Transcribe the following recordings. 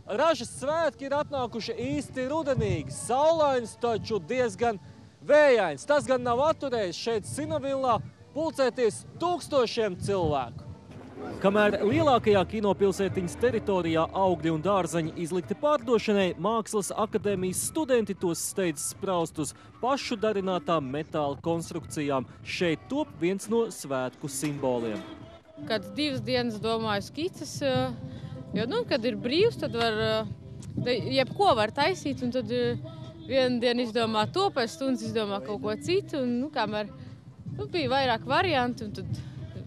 Ražas svētki ir atnākuši īsti rudenīgi, saulains, taču diezgan vējains. Tas gan nav atturējis šeit Sinavillā pulcēties tūkstošiem cilvēku. Kamēr lielākajā kinopilsētiņas teritorijā augļi un dārzeņi izlikti pārdošanai, Mākslas akadēmijas studenti tos steidz spraust uz pašu darinātām metāla konstrukcijām. Šeit top viens no svētku simboliem. Kad 2 dienas domāju skices, jo, kad ir brīvs, tad var, jebko var taisīt, un tad vienu dienu izdomā to, pēc stundas izdomā kaut ko citu, un, kamēr bija vairāk varianti, un tad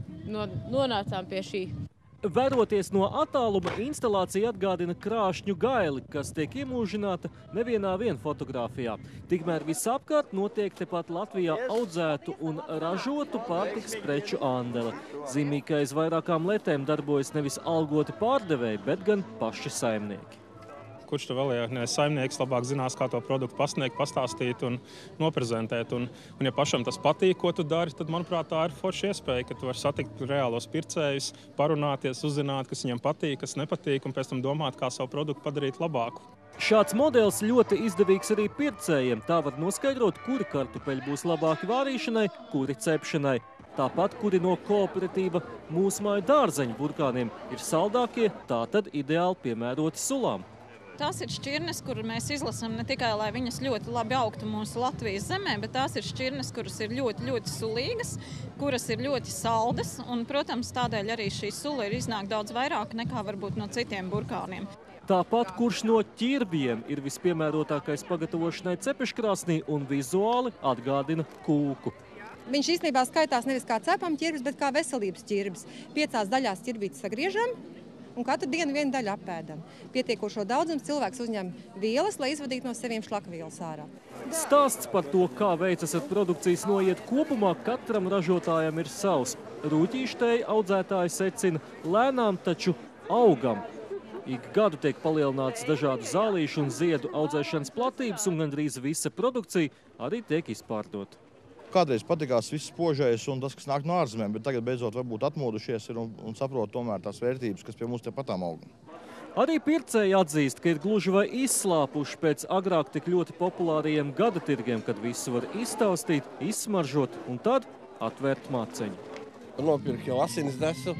nonācām pie šī. Vēroties no attāluma, instalācija atgādina krāšņu gaili, kas tiek iemūžināta nevienā fotogrāfijā. Tikmēr visapkārt notiek tepat Latvijā audzētu un ražotu pārtikas preču andele. Zīmīgi, ka aiz vairākām letēm darbojas nevis algoti pārdevēji, bet gan paši saimnieki. Kurš tu vēl, ja saimnieks labāk zinās, kā to produktu pasniegt, pastāstīt un noprezentēt. Un ja pašam tas patīk, ko tu dari, tad, manuprāt, tā ir forša iespēja, ka tu vari satikt reālos pircējus, parunāties, uzzināt, kas viņam patīk, kas nepatīk, un pēc tam domāt, kā savu produktu padarīt labāku. Šāds modelis ļoti izdevīgs arī pircējiem. Tā var noskaidrot, kuri kartupeļi būs labāki vārīšanai, kuri cepšanai. Tāpat, kuri no kooperatīva mūsmāju dārzeņu burkāniem ir saldākie, tā tad ideāli piemēroti sulām. Tās ir šķirnes, kur mēs izlasām ne tikai, lai viņas ļoti labi augtu mūsu Latvijas zemē, bet tās ir šķirnes, kuras ir ļoti, ļoti sulīgas, kuras ir ļoti saldas, un, protams, tādēļ arī šī sula ir iznāk daudz vairāk nekā varbūt no citiem burkāniem. Tāpat, kurš no ķirbjiem ir vispiemērotākais pagatavošanai cepeškrāsnī un vizuāli atgādina kūku. Viņš īstenībā skaitās nevis kā cepam ķirbis, bet kā veselības ķirbis. 5 daļās ķirbītes sagriežam, un katru dienu vienu daļu apēdam. Pietiekošo daudzumu cilvēks uzņem vielas, lai izvadītu no seviem šlakvielas ārā. Stāsts par to, kā veicas ar produkcijas noiet kopumā, katram ražotājam ir savs. Rūķīštēji audzētāji secina, lēnām taču augam. Ik gadu tiek palielināts dažādu zālīšu un ziedu audzēšanas platības, un gandrīz visa produkcija arī tiek izpārdota. Kādreiz patikās viss spožais un tas, kas nāk no ārzemēm, bet tagad beidzot varbūt atmodušies un saprot tomēr tās vērtības, kas pie mums tepatām aug. Arī pircēji atzīst, ka ir gluži vai izslāpuši pēc agrāk tik ļoti populārajiem gada tirgiem, kad visu var iztaustīt, izsmaržot un tad atvērt maceņu. Nopirku jau asinis nesu,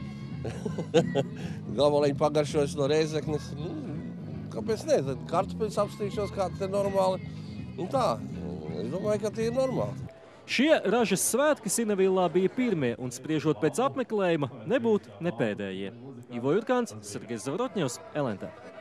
galvaleņu pagaršos no Rēzeknes. Kāpēc ne? Tad kartupeļus apstīšos, kā tas ir normāli. Un tā, es domāju, ka tie ir normāli. Šie ražas svētki Sinavillā bija pirmie, un spriežot pēc apmeklējuma, nebūt ne pēdējie. Ivo Jurkāns, Sergejs Zavorotņevs, LNT.